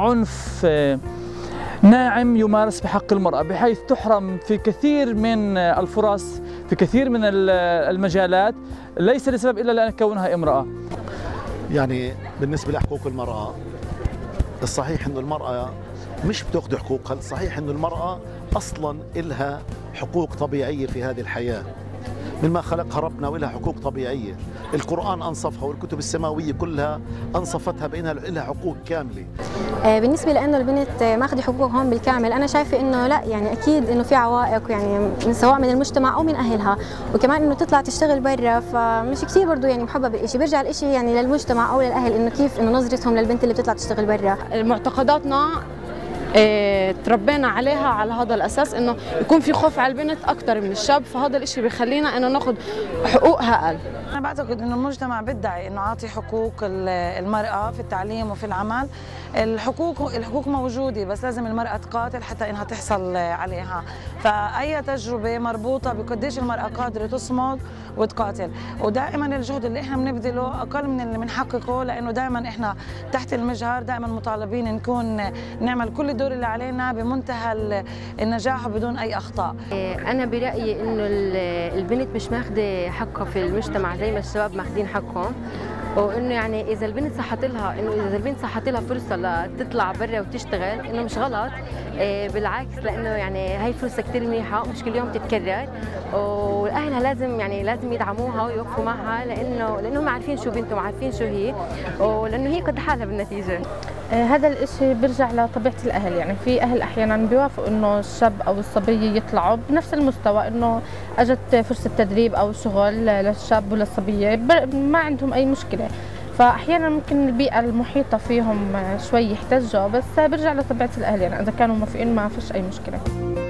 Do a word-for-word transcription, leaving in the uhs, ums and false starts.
عنف ناعم يمارس بحق المرأة، بحيث تحرم في كثير من الفرص في كثير من المجالات، ليس لسبب إلا لأن كونها امرأة. يعني بالنسبة لحقوق المرأة، الصحيح أنه المرأة مش بتاخذ حقوقها، الصحيح أنه المرأة أصلا إلها حقوق طبيعية في هذه الحياة، من ما خلقها ربنا ولها حقوق طبيعية. القرآن أنصفها والكتب السماوية كلها أنصفتها بأنها لها حقوق كاملة. بالنسبة لأنه البنت ماخذة حقوقها هون بالكامل، أنا شايفة إنه لا، يعني أكيد إنه في عوائق، يعني سواء من المجتمع أو من أهلها، وكمان إنه تطلع تشتغل برا، فمش كثير برضه يعني محبب الإشي، بيرجع الإشي يعني للمجتمع أو للأهل، إنه كيف إنه نظرتهم للبنت اللي بتطلع تشتغل برا. معتقداتنا اه تربينا عليها على هذا الاساس، انه يكون في خوف على البنت اكثر من الشاب، فهذا الشيء بيخلينا انه ناخذ حقوقها اقل. انا بعتقد انه المجتمع بيدعي انه عاطي حقوق المراه في التعليم وفي العمل. الحقوق الحقوق موجوده، بس لازم المراه تقاتل حتى انها تحصل عليها. فاي تجربه مربوطه بقديش المراه قادره تصمد وتقاتل، ودائما الجهد اللي احنا بنبذله اقل من اللي بنحققه، لانه دائما احنا تحت المجهر، دائما مطالبين نكون نعمل كل الدور اللي علينا بمنتهى النجاح وبدون اي اخطاء. انا برايي انه البنت مش ماخذه حقها في المجتمع زي ما الشباب ماخذين حقهم، وانه يعني اذا البنت صحت لها انه اذا البنت صحت لها فرصه لتطلع برا وتشتغل، انه مش غلط، بالعكس، لانه يعني هاي فرصه كثير منيحه ومش كل يوم تتكرر، واهلها لازم يعني لازم يدعموها ويوقفوا معها، لانه لانهم عارفين شو بنتهم، عارفين شو هي، ولانه هي قد حالها بالنتيجه. هذا الاشي بيرجع لطبيعة الأهل، يعني في أهل أحيانا بيوافقوا إنه الشاب أو الصبية يطلعوا بنفس المستوى، إنه أجت فرصة تدريب أو شغل للشاب وللصبية ما عندهم أي مشكلة، فأحيانا ممكن البيئة المحيطة فيهم شوي يحتجوا، بس بيرجع لطبيعة الأهل، يعني إذا كانوا موافقين ما فيش أي مشكلة.